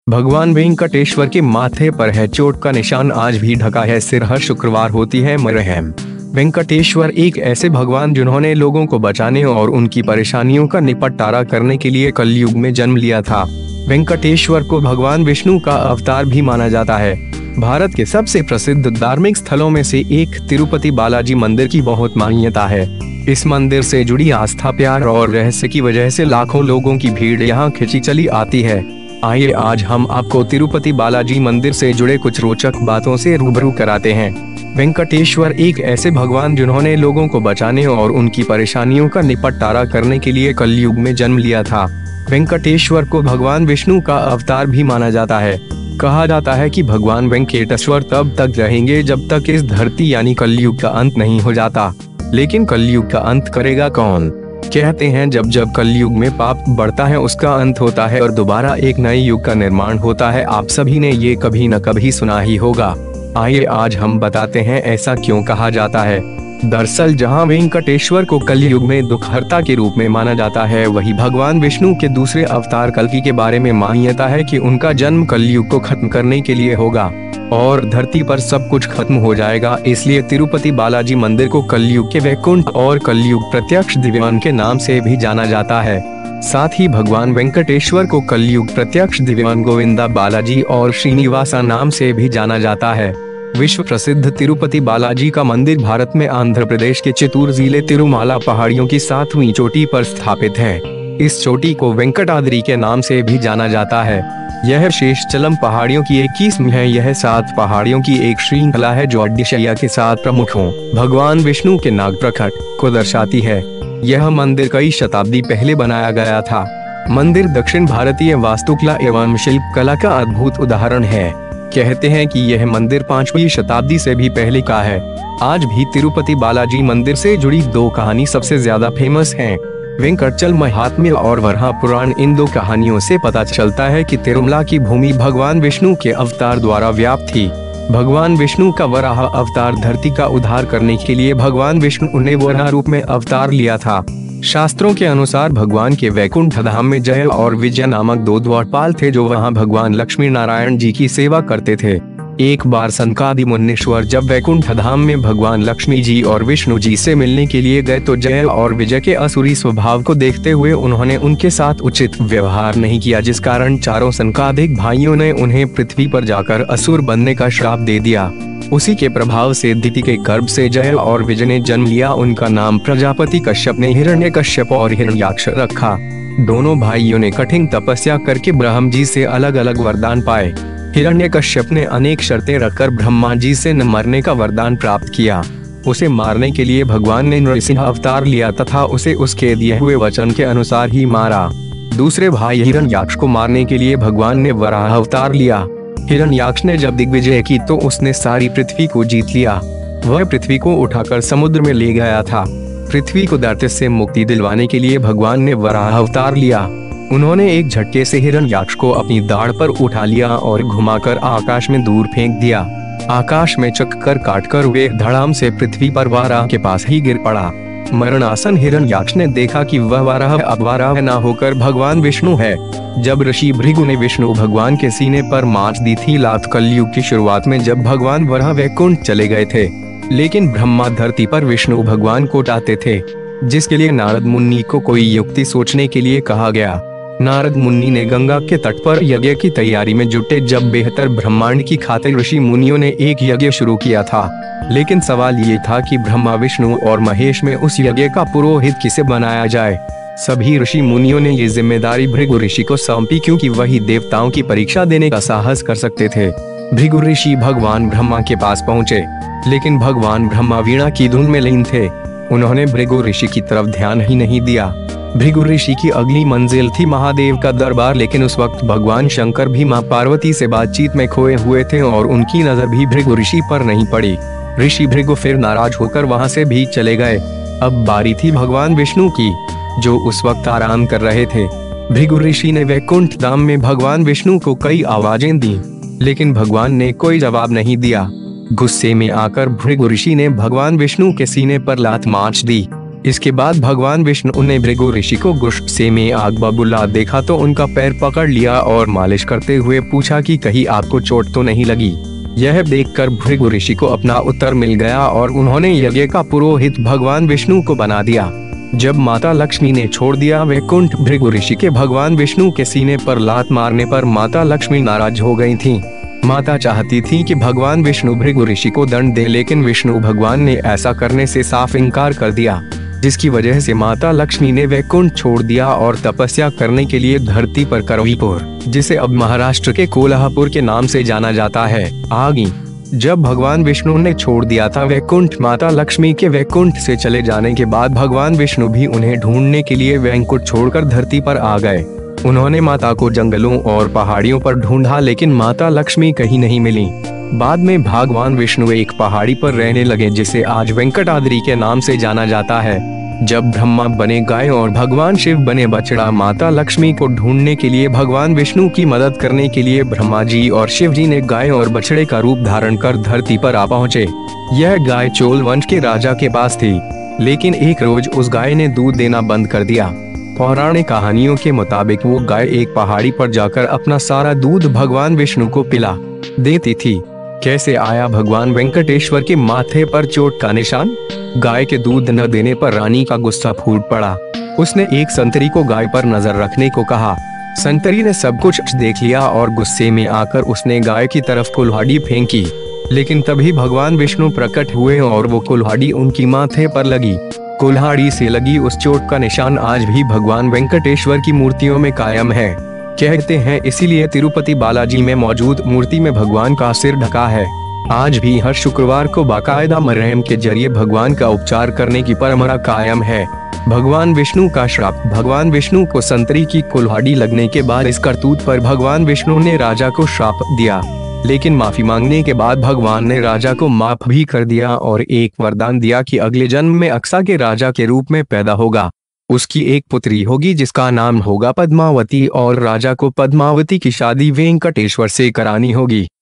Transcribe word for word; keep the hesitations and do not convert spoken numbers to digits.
भगवान वेंकटेश्वर के माथे पर है चोट का निशान, आज भी ढका है सिर, हर शुक्रवार होती है मरहम। वेंकटेश्वर एक ऐसे भगवान जिन्होंने लोगों को बचाने और उनकी परेशानियों का निपटारा करने के लिए कलयुग में जन्म लिया था। वेंकटेश्वर को भगवान विष्णु का अवतार भी माना जाता है। भारत के सबसे प्रसिद्ध धार्मिक स्थलों में से एक तिरुपति बालाजी मंदिर की बहुत मान्यता है। इस मंदिर से जुड़ी आस्था, प्यार और रहस्य की वजह से लाखों लोगों की भीड़ यहाँ खिंची चली आती है। आइए आज हम आपको तिरुपति बालाजी मंदिर से जुड़े कुछ रोचक बातों से रूबरू कराते हैं। वेंकटेश्वर एक ऐसे भगवान जिन्होंने लोगों को बचाने और उनकी परेशानियों का निपटारा करने के लिए कलयुग में जन्म लिया था। वेंकटेश्वर को भगवान विष्णु का अवतार भी माना जाता है। कहा जाता है कि भगवान वेंकटेश्वर तब तक रहेंगे जब तक इस धरती यानी कलयुग का अंत नहीं हो जाता। लेकिन कलयुग का अंत करेगा कौन? कहते हैं जब जब कलयुग में पाप बढ़ता है उसका अंत होता है और दोबारा एक नए युग का निर्माण होता है। आप सभी ने ये कभी न कभी सुना ही होगा। आइए आज हम बताते हैं ऐसा क्यों कहा जाता है। दरअसल जहां वेंकटेश्वर को कलयुग में दुखहर्ता के रूप में माना जाता है, वही भगवान विष्णु के दूसरे अवतार कल्कि के बारे में मान्यता है कि उनका जन्म कलयुग को खत्म करने के लिए होगा और धरती पर सब कुछ खत्म हो जाएगा। इसलिए तिरुपति बालाजी मंदिर को कलयुग के वैकुंठ और कलयुग प्रत्यक्ष दिव्यमान के नाम से भी जाना जाता है। साथ ही भगवान वेंकटेश्वर को कलयुग प्रत्यक्ष दिव्यमान गोविंदा बालाजी और श्रीनिवासा नाम से भी जाना जाता है। विश्व प्रसिद्ध तिरुपति बालाजी का मंदिर भारत में आंध्र प्रदेश के चित्तूर जिले तिरुमाला पहाड़ियों की सातवीं चोटी पर स्थापित है। इस चोटी को वेंकटाद्रि के नाम से भी जाना जाता है। यह शेषचलम पहाड़ियों की एक किस्म है। यह सात पहाड़ियों की एक श्रृंखला है जो ओडिशा के सात प्रमुखों भगवान विष्णु के नाग प्रकट को दर्शाती है। यह मंदिर कई शताब्दी पहले बनाया गया था। मंदिर दक्षिण भारतीय वास्तुकला एवं शिल्प कला का अद्भुत उदाहरण है। कहते हैं कि यह मंदिर पांचवी शताब्दी से भी पहले का है। आज भी तिरुपति बालाजी मंदिर से जुड़ी दो कहानी सबसे ज्यादा फेमस हैं। वेंकटचल महात्म्य और वराह पुराण। इन दो कहानियों से पता चलता है कि तिरुमला की भूमि भगवान विष्णु के अवतार द्वारा व्याप्त थी। भगवान विष्णु का वराह अवतार धरती का उद्धार करने के लिए भगवान विष्णु ने वराह रूप में अवतार लिया था। शास्त्रों के अनुसार भगवान के वैकुंठ धाम में जय और विजय नामक दो द्वारपाल थे जो वहां भगवान लक्ष्मी नारायण जी की सेवा करते थे। एक बार सनकादि मुनीश्वर जब वैकुंठ धाम में भगवान लक्ष्मी जी और विष्णु जी से मिलने के लिए गए तो जय और विजय के असुरी स्वभाव को देखते हुए उन्होंने उनके साथ उचित व्यवहार नहीं किया, जिस कारण चारों सनकादिक भाइयों ने उन्हें पृथ्वी पर जाकर असुर बनने का श्राप दे दिया। उसी के प्रभाव से दिति के गर्भ से जय और विजय ने जन्म लिया। उनका नाम प्रजापति कश्यप ने हिरण्यकश्यप और हिरण्याक्ष रखा। दोनों भाइयों ने कठिन तपस्या करके ब्रह्म जी से अलग अलग वरदान पाए। हिरण्यकश्यप ने अनेक शर्तें रखकर ब्रह्मा जी से न मरने का वरदान प्राप्त किया। उसे मारने के लिए भगवान ने नृसिंह अवतार लिया तथा उसे उसके दिए हुए वचन के अनुसार ही मारा। दूसरे भाई हिरण्याक्ष को मारने के लिए भगवान ने वराह अवतार लिया। हिरण्याक्ष ने जब दिग्विजय की तो उसने सारी पृथ्वी को जीत लिया। वह पृथ्वी को उठाकर समुद्र में ले गया था। पृथ्वी को दैत्य से मुक्ति दिलवाने के लिए भगवान ने वराह अवतार लिया। उन्होंने एक झटके से हिरण्याक्ष को अपनी दाढ़ पर उठा लिया और घुमाकर आकाश में दूर फेंक दिया। आकाश में चक्कर काटकर वे धड़ाम से पृथ्वी पर वराह के पास ही गिर पड़ा। मरणासन हिरण्याक्ष ने देखा कि वह वराह अब वराह न होकर भगवान विष्णु है। जब ऋषि भृगु ने विष्णु भगवान के सीने पर माच दी थी लात कलयुग की शुरुआत में, जब भगवान वराह वैकुंठ चले गए थे, लेकिन ब्रह्मा धरती पर विष्णु भगवान को चाहते थे, जिसके लिए नारद मुनि को कोई युक्ति सोचने के लिए कहा गया। नारद मुनि ने गंगा के तट पर यज्ञ की तैयारी में जुटे। जब बेहतर ब्रह्मांड की खातिर ऋषि मुनियों ने एक यज्ञ शुरू किया था, लेकिन सवाल ये था कि ब्रह्मा, विष्णु और महेश में उस यज्ञ का पुरोहित किसे बनाया जाए। सभी ऋषि मुनियों ने ये जिम्मेदारी भृगु ऋषि को सौंपी, क्योंकि वही देवताओं की परीक्षा देने का साहस कर सकते थे। भृगु ऋषि भगवान ब्रह्मा के पास पहुँचे, लेकिन भगवान ब्रह्मा वीणा की धुन में लीन थे। उन्होंने भृगु ऋषि की तरफ ध्यान ही नहीं दिया। भृगु ऋषि की अगली मंजिल थी महादेव का दरबार, लेकिन उस वक्त भगवान शंकर भी मां पार्वती से बातचीत में खोए हुए थे और उनकी नजर भी भृगु ऋषि पर नहीं पड़ी। ऋषि भृगु फिर नाराज होकर वहां से भी चले गए। अब बारी थी भगवान विष्णु की, जो उस वक्त आराम कर रहे थे। भृगु ऋषि ने वैकुंठ धाम में भगवान विष्णु को कई आवाजें दी, लेकिन भगवान ने कोई जवाब नहीं दिया। गुस्से में आकर भृगु ऋषि ने भगवान विष्णु के सीने पर लात माच दी। इसके बाद भगवान विष्णु ने भृगु ऋषि को गुस्से में आग बबूला देखा तो उनका पैर पकड़ लिया और मालिश करते हुए पूछा कि कहीं आपको चोट तो नहीं लगी। यह देखकर भृगु ऋषि को अपना उत्तर मिल गया और उन्होंने यज्ञ का पुरोहित भगवान विष्णु को बना दिया। जब माता लक्ष्मी ने छोड़ दिया वैकुंठ, भृगु ऋषि के भगवान विष्णु के सीने पर लात मारने पर माता लक्ष्मी नाराज हो गई थीं। माता चाहती थी कि भगवान विष्णु भृगु ऋषि को दंड दे, लेकिन विष्णु भगवान ने ऐसा करने से साफ इनकार कर दिया, जिसकी वजह से माता लक्ष्मी ने वैकुंठ छोड़ दिया और तपस्या करने के लिए धरती पर करवीपुर, जिसे अब महाराष्ट्र के कोल्हापुर के नाम से जाना जाता है, आ गई। जब भगवान विष्णु ने छोड़ दिया था वैकुंठ, माता लक्ष्मी के वैकुंठ से चले जाने के बाद भगवान विष्णु भी उन्हें ढूंढने के लिए वैकुंठ छोड़कर धरती पर आ गए। उन्होंने माता को जंगलों और पहाड़ियों पर ढूंढा, लेकिन माता लक्ष्मी कहीं नहीं मिली। बाद में भगवान विष्णु एक पहाड़ी पर रहने लगे, जिसे आज वेंकटाद्रि के नाम से जाना जाता है। जब ब्रह्मा बने गाय और भगवान शिव बने बछड़ा, माता लक्ष्मी को ढूंढने के लिए भगवान विष्णु की मदद करने के लिए ब्रह्मा जी और शिव जी ने गाय और बछड़े का रूप धारण कर धरती पर आ पहुँचे। यह गाय चोल वंश के राजा के पास थी, लेकिन एक रोज उस गाय ने दूध देना बंद कर दिया। पौराणिक कहानियों के मुताबिक वो गाय एक पहाड़ी पर जाकर अपना सारा दूध भगवान विष्णु को पिला देती थी। कैसे आया भगवान वेंकटेश्वर के माथे पर चोट का निशान? गाय के दूध न देने पर रानी का गुस्सा फूट पड़ा। उसने एक संतरी को गाय पर नजर रखने को कहा। संतरी ने सब कुछ देख लिया और गुस्से में आकर उसने गाय की तरफ कुल्हाड़ी फेंकी, लेकिन तभी भगवान विष्णु प्रकट हुए और वो कुल्हाड़ी उनकी माथे पर लगी। कुल्हाड़ी से लगी उस चोट का निशान आज भी भगवान वेंकटेश्वर की मूर्तियों में कायम है। कहते हैं इसीलिए तिरुपति बालाजी में मौजूद मूर्ति में भगवान का सिर ढका है। आज भी हर शुक्रवार को बाकायदा मरहम के जरिए भगवान का उपचार करने की परंपरा कायम है। भगवान विष्णु का श्राप। भगवान विष्णु को संतरी की कुल्हाड़ी लगने के बाद इस करतूत पर भगवान विष्णु ने राजा को श्राप दिया, लेकिन माफी मांगने के बाद भगवान ने राजा को माफ भी कर दिया और एक वरदान दिया कि अगले जन्म में अक्सा के राजा के रूप में पैदा होगा। उसकी एक पुत्री होगी जिसका नाम होगा पद्मावती और राजा को पद्मावती की शादी वेंकटेश्वर से करानी होगी।